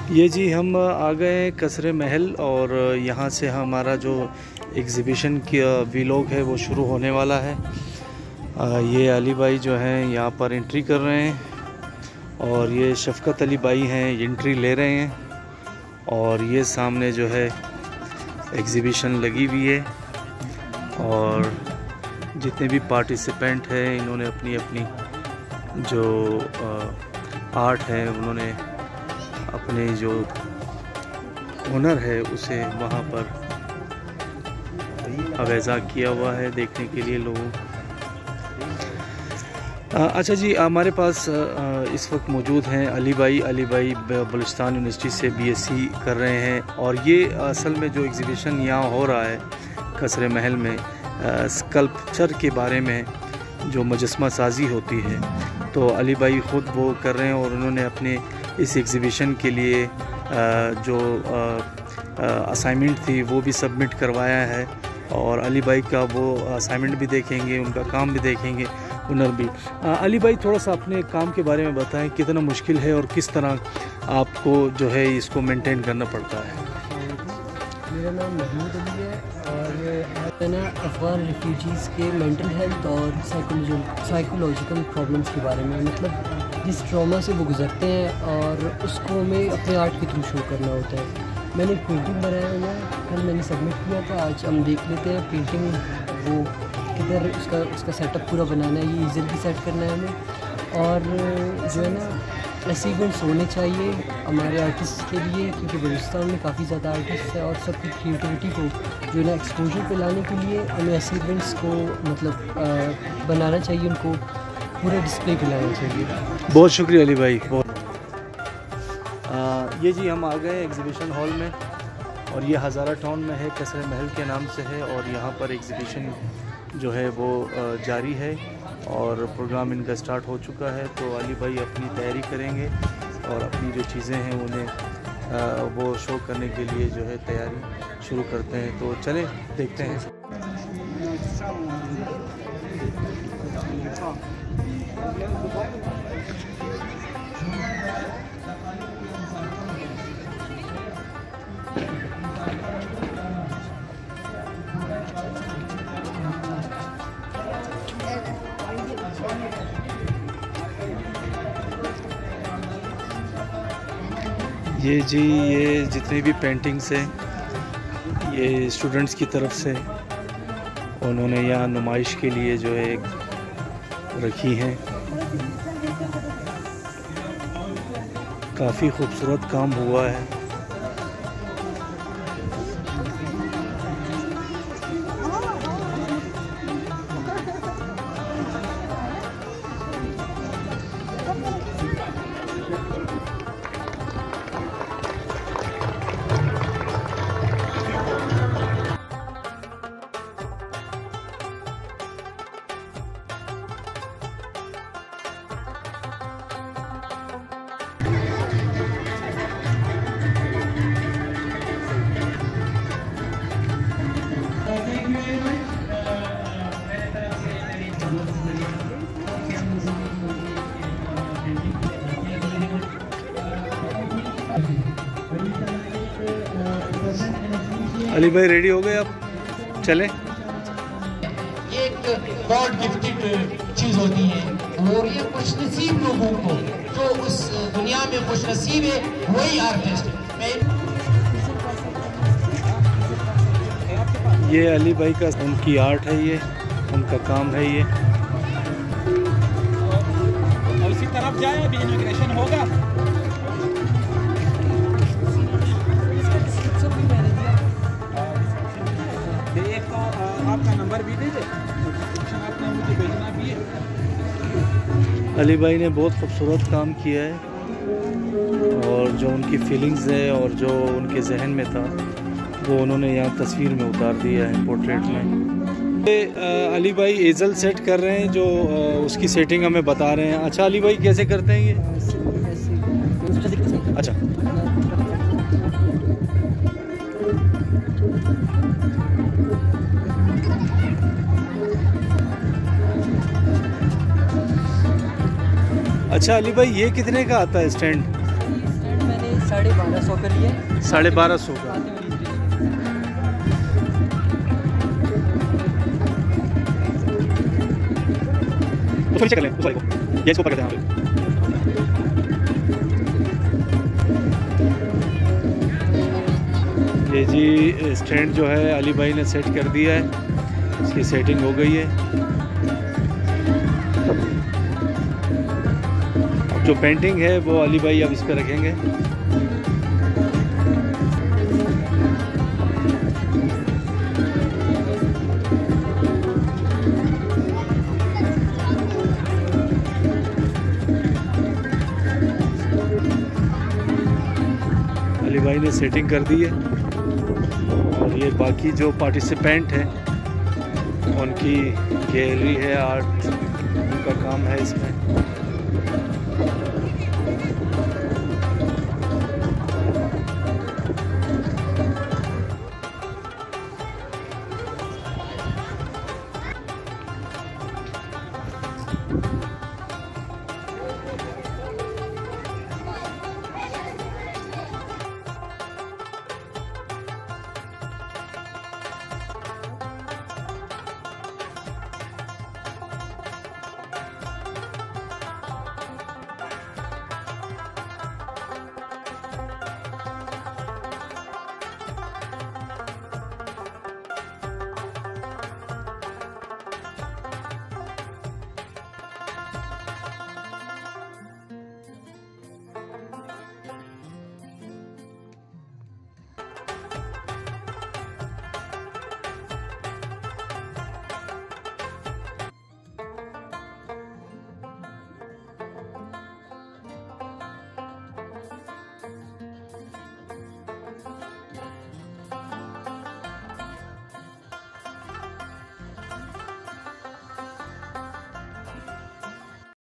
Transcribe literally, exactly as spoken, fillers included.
ये जी हम आ गए कसरे महल और यहाँ से हमारा जो एग्ज़िबिशन की व्लॉग है वो शुरू होने वाला है। ये अली भाई जो हैं यहाँ पर एंट्री कर रहे हैं और ये शफ़क़त अली भाई हैं एंट्री ले रहे हैं और ये सामने जो है एग्ज़िबिशन लगी हुई है और जितने भी पार्टिसिपेंट हैं इन्होंने अपनी अपनी जो आर्ट है उन्होंने अपने जो हुनर है उसे वहाँ पर अवेज़ा किया हुआ है देखने के लिए लोगों। अच्छा जी, हमारे पास इस वक्त मौजूद हैं अली भाई। अली भाई बलूचिस्तान यूनिवर्सिटी से बीएससी कर रहे हैं और ये असल में जो एग्ज़िबिशन यहाँ हो रहा है कसरे महल में स्कल्पचर के बारे में जो मुजस्मा साजी होती है, तो अली भाई ख़ुद वो कर रहे हैं और उन्होंने अपने इस एग्ज़िबिशन के लिए जो असाइनमेंट थी वो भी सबमिट करवाया है और अली भाई का वो असाइनमेंट भी देखेंगे, उनका काम भी देखेंगे, हुनर भी। अली भाई थोड़ा सा अपने काम के बारे में बताएं, कितना मुश्किल है और किस तरह आपको जो है इसको मेंटेन करना पड़ता है। मेरा नाम महमूद अली है और मैंने अफ़गान रिफ्यूजीज़ के मेंटल हेल्थ और साइकोलॉजिकल प्रॉब्लम्स के बारे में, मतलब जिस ट्रॉमा से वो गुजरते हैं और उसको हमें अपने आर्ट के थ्रू शो करना होता है। मैंने एक पेंटिंग बनाया हुआ है, कल मैंने सबमिट किया था, आज हम देख लेते हैं पेंटिंग वो किधर उसका उसका सेटअप पूरा बनाना है, ये ईज़िली सेट करना है हमें। और जो है ना ऐसे इवेंट्स होने चाहिए हमारे आर्टिस्ट के लिए, क्योंकि बलूचिस्तान में काफ़ी ज़्यादा आर्टिस्ट है और सबकी क्रिएटिविटी को जो है ना एक्सपोजर पे लाने के लिए हमें ऐसे इवेंट्स को मतलब आ, बनाना चाहिए, उनको पूरा डिस्प्ले पे लाना चाहिए। बहुत शुक्रिया अली भाई, बहुत। आ, ये जी हम आ गए एग्ज़िबिशन हॉल में और ये हज़ारा टाउन में है, कसरे महल के नाम से है और यहाँ पर एग्ज़िबिशन जो है वो जारी है और प्रोग्राम इनका स्टार्ट हो चुका है। तो अली भाई अपनी तैयारी करेंगे और अपनी जो चीज़ें हैं उन्हें वो शो करने के लिए जो है तैयारी शुरू करते हैं। तो चलें देखते हैं। ये जी ये जितनी भी पेंटिंग्स हैं ये स्टूडेंट्स की तरफ से उन्होंने यहाँ नुमाइश के लिए जो है रखी हैं। काफ़ी खूबसूरत काम हुआ है। अली भाई रेडी हो गए, आप चलें। ये एक गॉड गिफ्टेड चीज होती है और ये खुशनसीब लोगों को जो उस दुनिया में खुशनसीब है वही आर्टिस्ट है। ये अली भाई का उनकी आर्ट है, ये उनका काम है। ये उसी तरफ जाए, अभी इमिग्रेशन होगा। आपका नंबर भी दे दे, आपने मुझे भेजना भी है। अली भाई ने बहुत खूबसूरत काम किया है और जो उनकी फीलिंग्स है और जो उनके जहन में था वो उन्होंने यहाँ तस्वीर में उतार दिया है, पोर्ट्रेट में। अली भाई एजल सेट कर रहे हैं, जो उसकी सेटिंग हमें बता रहे हैं। अच्छा अली भाई कैसे करते हैं ये? अच्छा अच्छा अली भाई ये कितने का आता है स्टैंड? स्टैंड मैंने साढ़े बारह सौ का लिया। साढ़े बारह सौ का। तो चेक कर लें उस वाले को, ये इसको पकड़ देना। ये जी स्टैंड जो है अली भाई ने सेट कर दिया है, इसकी सेटिंग हो गई है। अब जो पेंटिंग है वो अली भाई अब इस पर रखेंगे। अली भाई ने सेटिंग कर दी है और ये बाकी जो पार्टिसिपेंट हैं उनकी गैलरी है, आर्ट का काम है इसमें।